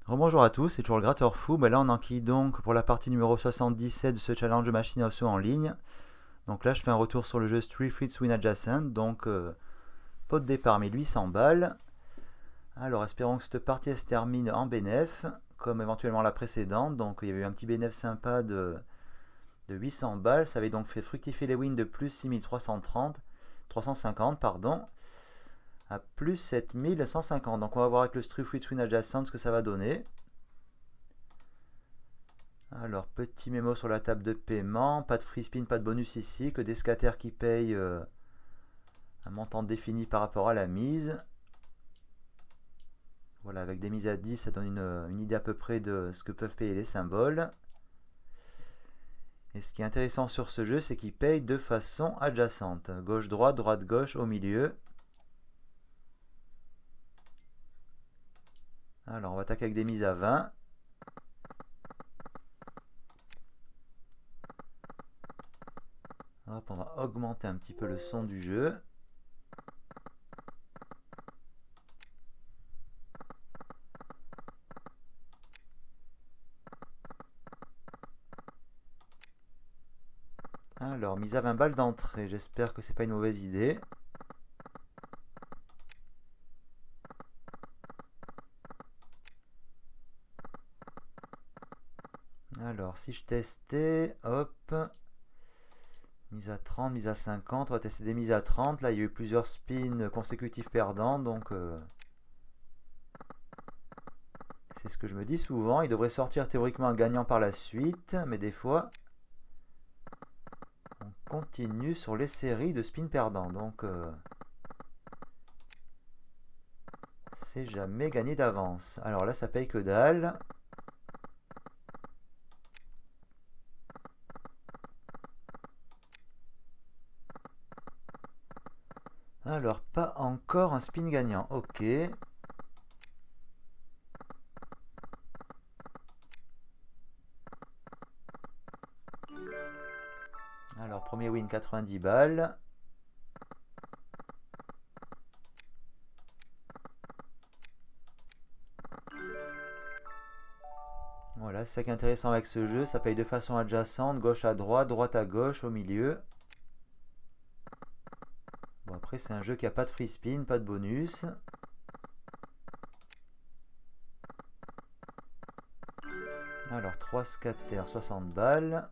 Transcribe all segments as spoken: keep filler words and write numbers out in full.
Rebonjour à tous, c'est toujours le gratteur fou. Ben là, on enquille donc pour la partie numéro soixante-dix-sept de ce challenge de machine à sous en ligne. Donc là, je fais un retour sur le jeu Street Fleets Win Adjacent. Donc, euh, pot de départ mille huit cents balles. Alors, espérons que cette partie se termine en bénéf, comme éventuellement la précédente. Donc, il y avait eu un petit bénéf sympa de, de huit cents balles. Ça avait donc fait fructifier les wins de plus six mille trois cent trente, trois cent cinquante, pardon, à plus sept mille cent cinquante. Donc, on va voir avec le Street Fleets Win Adjacent ce que ça va donner. Alors, petit mémo sur la table de paiement, pas de free spin, pas de bonus ici, que des scaters qui payent euh, un montant défini par rapport à la mise. Voilà, avec des mises à dix, ça donne une, une idée à peu près de ce que peuvent payer les symboles. Et ce qui est intéressant sur ce jeu, c'est qu'il paye de façon adjacente. Gauche-droite, droite-gauche, au milieu. Alors, on va attaquer avec des mises à vingt. Hop, on va augmenter un petit peu le son du jeu. Alors, mise à vingt balles d'entrée, j'espère que c'est pas une mauvaise idée. Alors, si je testais, hop, mise à trente, mise à cinquante, on va tester des mises à trente. Là, il y a eu plusieurs spins consécutifs perdants, donc euh, c'est ce que je me dis souvent. Il devrait sortir théoriquement un gagnant par la suite, mais des fois, on continue sur les séries de spins perdants, donc euh, c'est jamais gagné d'avance. Alors là, ça paye que dalle. Alors, pas encore un spin gagnant. Ok. Alors, premier win, quatre-vingt-dix balles. Voilà, c'est ça qui est intéressant avec ce jeu. Ça paye de façon adjacente, gauche à droite, droite à gauche, au milieu. Bon, après, c'est un jeu qui n'a pas de free spin, pas de bonus. Alors, trois scatter, soixante balles.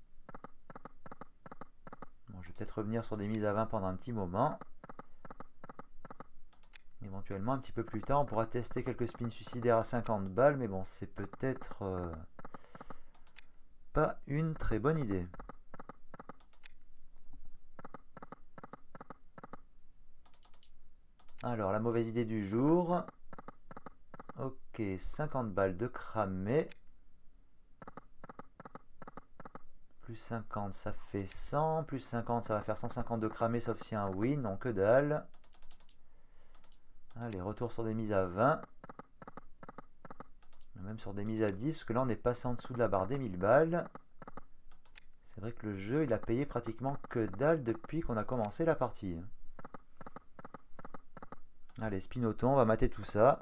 Bon, je vais peut-être revenir sur des mises à vingt pendant un petit moment. Éventuellement, un petit peu plus tard, on pourra tester quelques spins suicidaires à cinquante balles, mais bon, c'est peut-être euh, pas une très bonne idée. Alors, la mauvaise idée du jour. Ok, cinquante balles de cramé. Plus cinquante, ça fait cent. Plus cinquante, ça va faire cent cinquante de cramé, sauf s'il y a un win. Non, que dalle. Allez, retour sur des mises à vingt. Même sur des mises à dix, parce que là, on est passé en dessous de la barre des mille balles. C'est vrai que le jeu, il a payé pratiquement que dalle depuis qu'on a commencé la partie. Allez, spinoton, on va mater tout ça.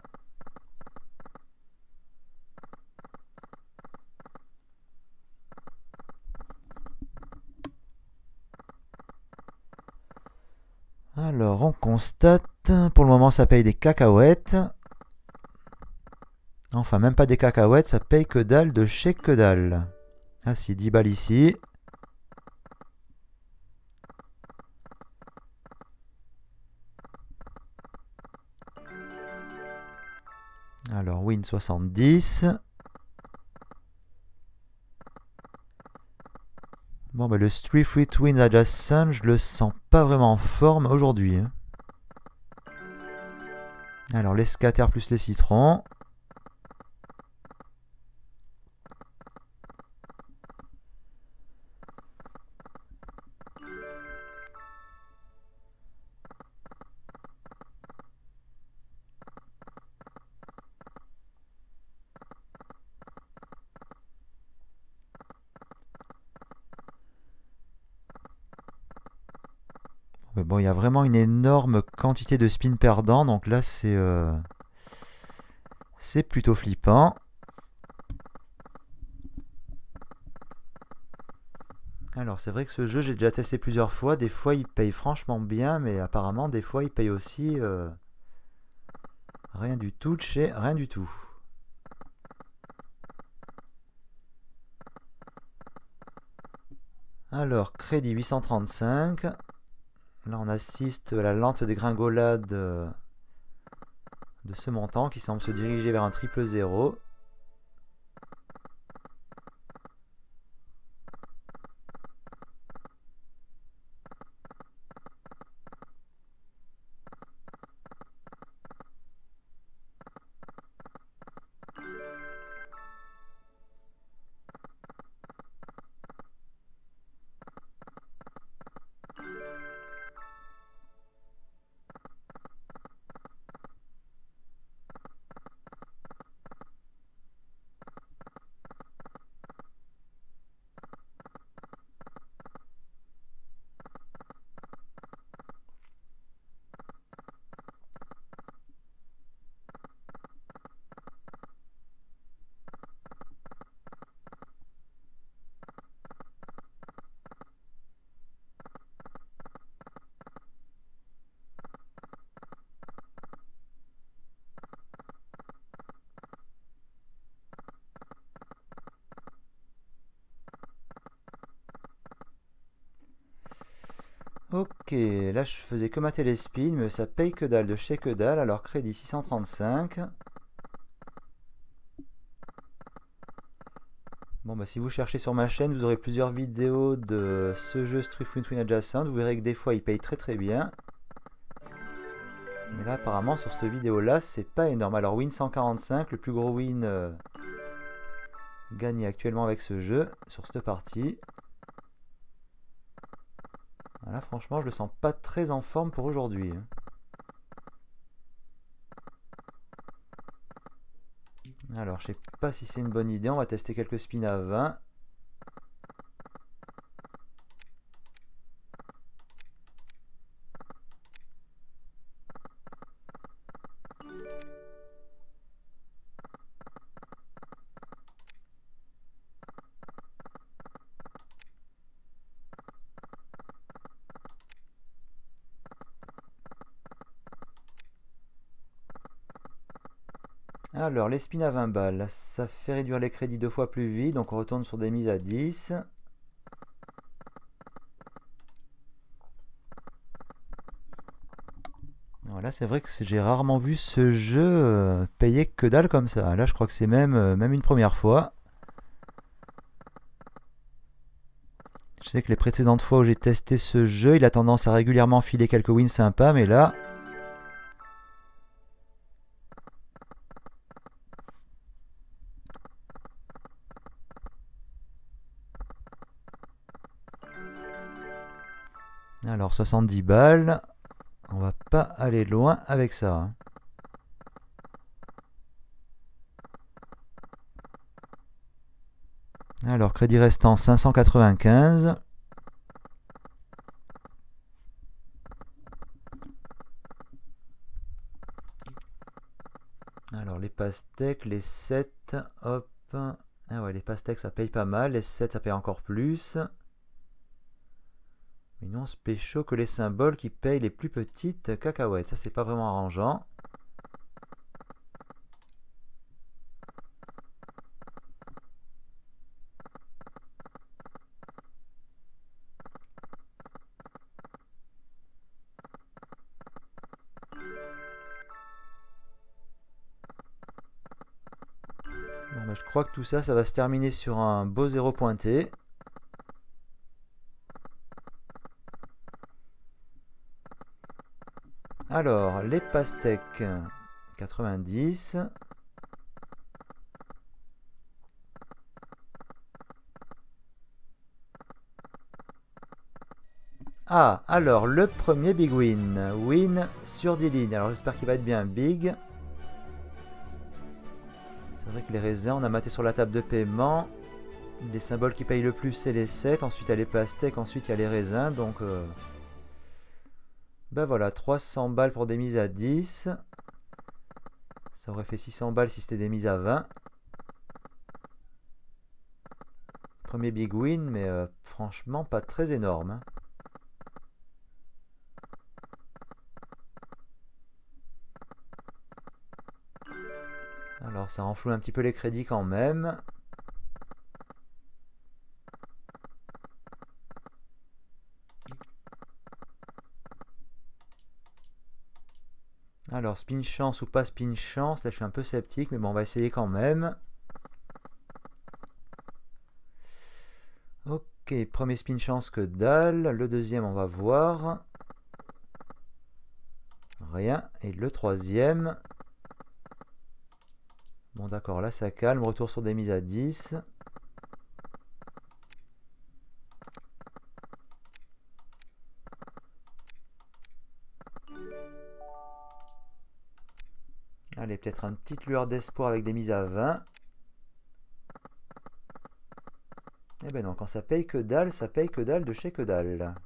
Alors, on constate, pour le moment, ça paye des cacahuètes. Enfin, même pas des cacahuètes, ça paye que dalle de chez que dalle. Ah si, dix balles ici. Alors, win soixante-dix. Bon, bah, le Street Fleet Win Adjacent, je le sens pas vraiment en forme aujourd'hui. Alors, les scaters plus les citrons. Mais bon, il y a vraiment une énorme quantité de spins perdants, donc là, c'est euh, C'est plutôt flippant. Alors c'est vrai que ce jeu, j'ai déjà testé plusieurs fois. Des fois, il paye franchement bien, mais apparemment, des fois, il paye aussi euh, rien du tout de chez rien du tout. Alors, crédit huit cent trente-cinq. Là, on assiste à la lente dégringolade de ce montant qui semble se diriger vers un triple zéro. Ok, là je faisais que mater les spins, mais ça paye que dalle de chez que dalle. Alors crédit six cent trente-cinq. Bon bah si vous cherchez sur ma chaîne, vous aurez plusieurs vidéos de ce jeu Street Fighter Twin Adjacent. Vous verrez que des fois il paye très très bien. Mais là apparemment sur cette vidéo là c'est pas énorme. Alors win cent quarante-cinq, le plus gros win euh, gagné actuellement avec ce jeu sur cette partie. Voilà, franchement je le sens pas très en forme pour aujourd'hui. Alors je sais pas si c'est une bonne idée, on va tester quelques spins à vingt. Alors, les spins à vingt balles, ça fait réduire les crédits deux fois plus vite, donc on retourne sur des mises à dix. Voilà, c'est vrai que j'ai rarement vu ce jeu euh, payer que dalle comme ça. Là, je crois que c'est même, euh, même une première fois. Je sais que les précédentes fois où j'ai testé ce jeu, il a tendance à régulièrement filer quelques wins sympas, mais là... Alors, soixante-dix balles. On va pas aller loin avec ça. Alors, crédit restant cinq cent quatre-vingt-quinze. Alors, les pastèques, les sept, hop. Ah ouais, les pastèques, ça paye pas mal. Les sept, ça paye encore plus. Mais non, c'est pécho que les symboles qui payent les plus petites cacahuètes. Ça, c'est pas vraiment arrangeant. Bon, bah, je crois que tout ça, ça va se terminer sur un beau zéro pointé. Alors, les pastèques, quatre-vingt-dix. Ah, alors, le premier big win. Win sur dix lignes. Alors, j'espère qu'il va être bien big. C'est vrai que les raisins, on a maté sur la table de paiement. Les symboles qui payent le plus, c'est les sept. Ensuite, il y a les pastèques. Ensuite, il y a les raisins. Donc... Euh Ben voilà, trois cents balles pour des mises à dix. Ça aurait fait six cents balles si c'était des mises à vingt. Premier big win, mais euh, franchement pas très énorme, hein. Alors ça renfloue un petit peu les crédits quand même. Alors spin chance ou pas spin chance, là je suis un peu sceptique, mais bon on va essayer quand même. Ok, premier spin chance que dalle, le deuxième on va voir. Rien, et le troisième. Bon d'accord, là ça calme, retour sur des mises à dix. Allez, peut-être une petite lueur d'espoir avec des mises à vingt. Eh ben non, quand ça paye que dalle, ça paye que dalle de chez que dalle.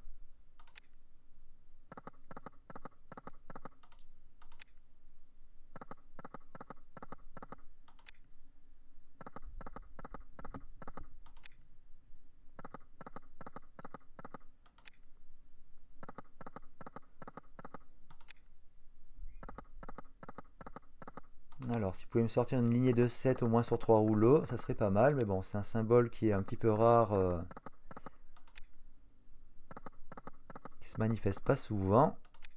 Alors, si vous pouvez me sortir une lignée de sept au moins sur trois rouleaux, ça serait pas mal. Mais bon, c'est un symbole qui est un petit peu rare, euh, qui se manifeste pas souvent.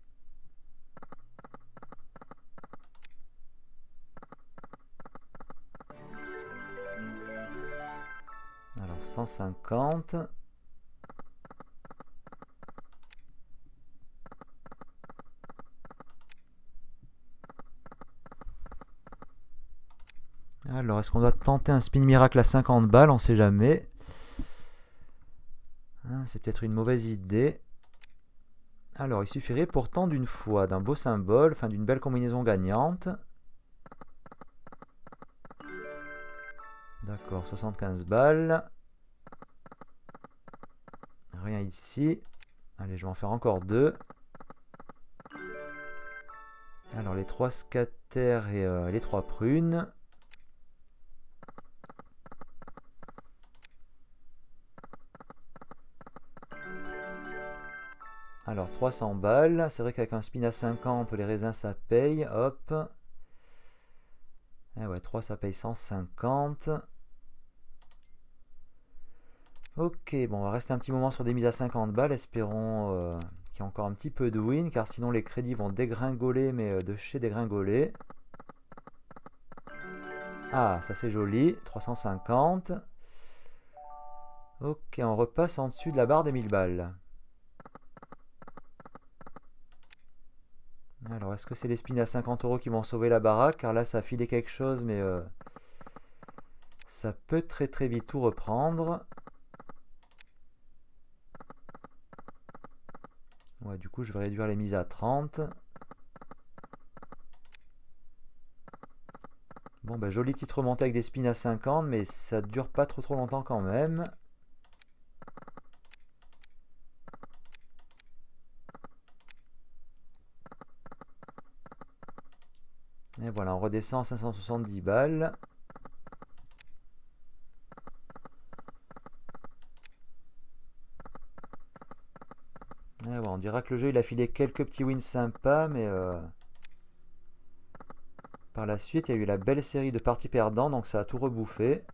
Alors, cent cinquante. Alors, est-ce qu'on doit tenter un spin miracle à cinquante balles? On sait jamais. Hein, c'est peut-être une mauvaise idée. Alors, il suffirait pourtant d'une fois, d'un beau symbole, enfin d'une belle combinaison gagnante. D'accord, soixante-quinze balles. Rien ici. Allez, je vais en faire encore deux. Alors, les trois scatter et euh, les trois prunes. Alors, trois cents balles. C'est vrai qu'avec un spin à cinquante, les raisins, ça paye. Hop. Eh ouais, trois, ça paye cent cinquante. Ok, bon, on va rester un petit moment sur des mises à cinquante balles. Espérons euh, qu'il y a encore un petit peu de win, car sinon les crédits vont dégringoler, mais euh, de chez dégringoler. Ah, ça c'est joli. trois cent cinquante. Ok, on repasse en dessus de la barre des mille balles. Alors, est-ce que c'est les spins à cinquante euros qui vont sauver la baraque? Car là, ça a filé quelque chose, mais euh, ça peut très très vite tout reprendre. Ouais, du coup, je vais réduire les mises à trente. Bon, bah, jolie petite remontée avec des spins à cinquante, mais ça dure pas trop trop longtemps quand même. Et voilà, on redescend à cinq cent soixante-dix balles. Et ouais, on dira que le jeu il a filé quelques petits wins sympas, mais euh, par la suite il y a eu la belle série de parties perdants, donc ça a tout rebouffé.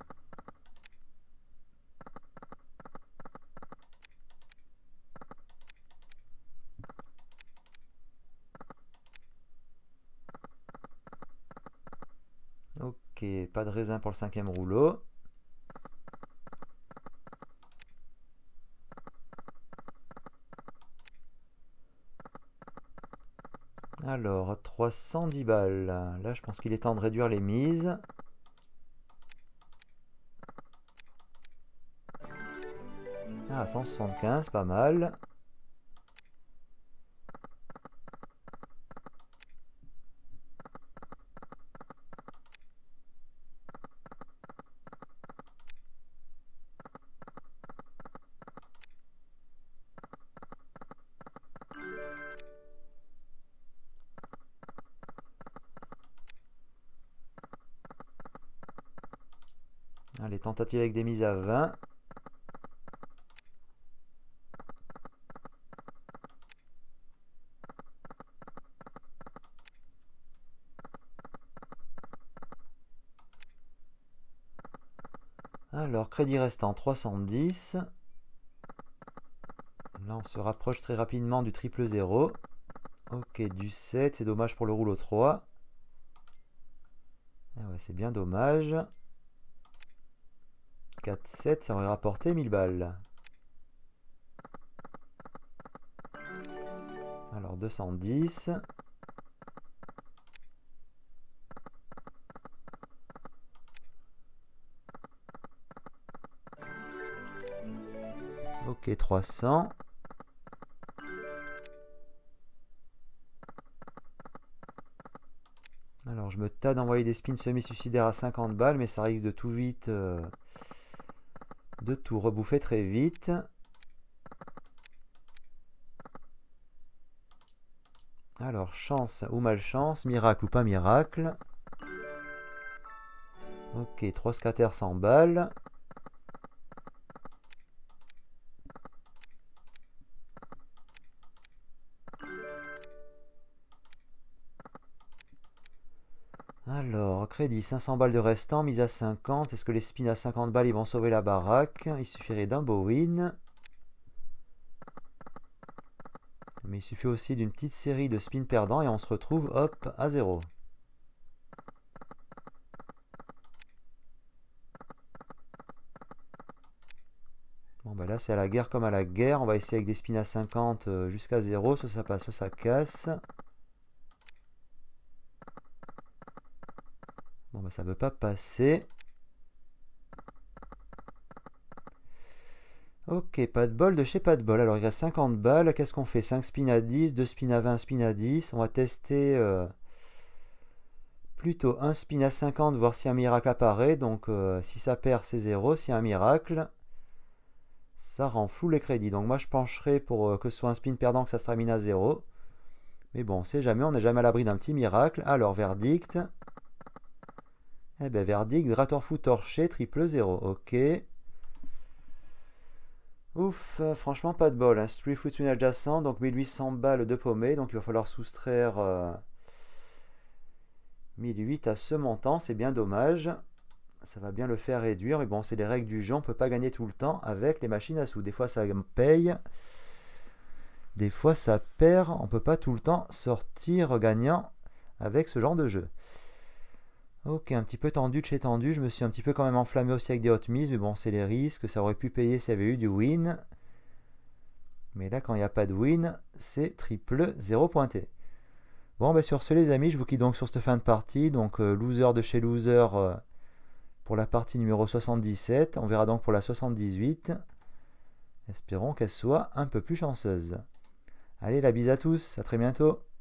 Ok, pas de raisin pour le cinquième rouleau. Alors, trois cent dix balles. Là, je pense qu'il est temps de réduire les mises. Ah, cent soixante-quinze, pas mal. Allez, tentative avec des mises à vingt. Alors, crédit restant trois cent dix. Là, on se rapproche très rapidement du triple zéro. Ok, du sept, c'est dommage pour le rouleau trois. Ah ouais, c'est bien dommage. quatre sept, ça aurait rapporté mille balles. Alors, deux cent dix. Ok, trois cents. Alors, je me tâte d'envoyer des spins semi-suicidaires à cinquante balles, mais ça risque de tout vite, euh, de tout rebouffer très vite. Alors, chance ou malchance, miracle ou pas miracle. Ok, trois scatter cent balles. Alors, crédit, cinq cents balles de restant, mise à cinquante. Est-ce que les spins à cinquante balles, ils vont sauver la baraque? Il suffirait d'un beau win. Mais il suffit aussi d'une petite série de spins perdants et on se retrouve, hop, à zéro. Bon, bah là, c'est à la guerre comme à la guerre. On va essayer avec des spins à cinquante jusqu'à zéro. Soit ça passe, soit ça casse. Bon, bah ça ne veut pas passer. Ok, pas de bol de chez pas de bol. Alors il reste cinquante balles. Qu'est-ce qu'on fait? cinq spins à dix, deux spins à vingt, spins à dix. On va tester euh, plutôt un spin à cinquante, voir si un miracle apparaît. Donc euh, si ça perd, c'est zéro. Si un miracle, ça rend flou les crédits. Donc moi je pencherai pour euh, que ce soit un spin perdant, que ça se termine à zéro. Mais bon, on sait jamais, on n'est jamais à l'abri d'un petit miracle. Alors verdict. Eh bien verdict, Drator Fou torché, triple zéro. Ok. Ouf, euh, franchement pas de bol. Hein. Street Food Swing adjacent, donc mille huit cents balles de paumé. Donc il va falloir soustraire euh, mille huit à ce montant. C'est bien dommage. Ça va bien le faire réduire. Mais bon, c'est les règles du jeu. On ne peut pas gagner tout le temps avec les machines à sous. Des fois ça paye. Des fois ça perd. On ne peut pas tout le temps sortir gagnant avec ce genre de jeu. Ok, un petit peu tendu de chez tendu. Je me suis un petit peu quand même enflammé aussi avec des hot mises. Mais bon, c'est les risques. Ça aurait pu payer s'il y avait eu du win. Mais là, quand il n'y a pas de win, c'est triple zéro pointé. Bon, bah sur ce, les amis, je vous quitte donc sur cette fin de partie. Donc, euh, loser de chez loser euh, pour la partie numéro soixante-dix-sept. On verra donc pour la soixante-dix-huit. Espérons qu'elle soit un peu plus chanceuse. Allez, la bise à tous. À très bientôt.